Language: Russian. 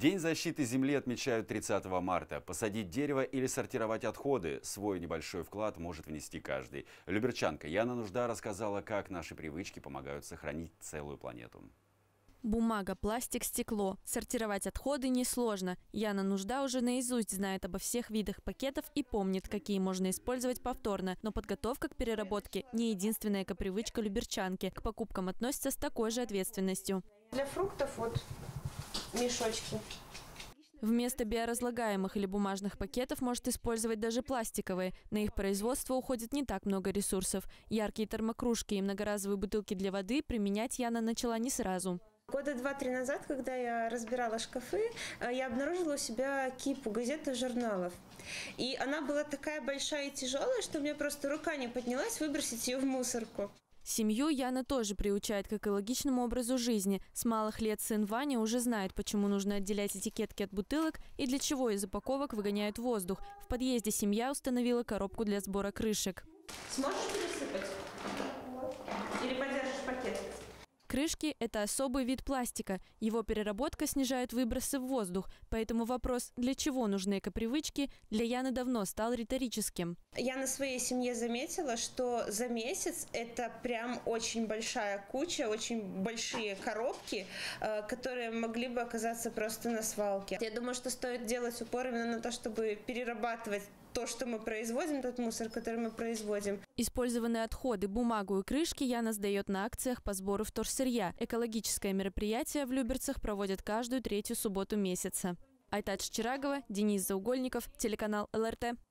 День защиты земли отмечают 30 марта. Посадить дерево или сортировать отходы – свой небольшой вклад может внести каждый. Люберчанка Яна Нужда рассказала, как наши привычки помогают сохранить целую планету. Бумага, пластик, стекло. Сортировать отходы несложно. Яна Нужда уже наизусть знает обо всех видах пакетов и помнит, какие можно использовать повторно. Но подготовка к переработке – не единственная привычка люберчанки. К покупкам относится с такой же ответственностью. Для фруктов вот мешочки. Вместо биоразлагаемых или бумажных пакетов может использовать даже пластиковые. На их производство уходит не так много ресурсов. Яркие термокружки и многоразовые бутылки для воды применять Яна начала не сразу. Года 2-3 назад, когда я разбирала шкафы, я обнаружила у себя кипу газет и журналов. И она была такая большая и тяжелая, что у меня просто рука не поднялась выбросить ее в мусорку. Семью Яна тоже приучает к экологичному образу жизни. С малых лет сын Ваня уже знает, почему нужно отделять этикетки от бутылок и для чего из упаковок выгоняют воздух. В подъезде семья установила коробку для сбора крышек. Сможешь пересыпать? Или подержишь пакет? Крышки – это особый вид пластика. Его переработка снижает выбросы в воздух. Поэтому вопрос, для чего нужны экопривычки, для Яны давно стал риторическим. Я на своей семье заметила, что за месяц это прям очень большая куча, очень большие коробки, которые могли бы оказаться просто на свалке. Я думаю, что стоит делать упор именно на то, чтобы перерабатывать то, что мы производим, тот мусор, который мы производим. Использованные отходы, бумагу и крышки Яна сдает на акциях по сбору вторсырья. Экологическое мероприятие в Люберцах проводят каждую третью субботу месяца. Айтадж Чирагова, Денис Заугольников, телеканал ЛРТ.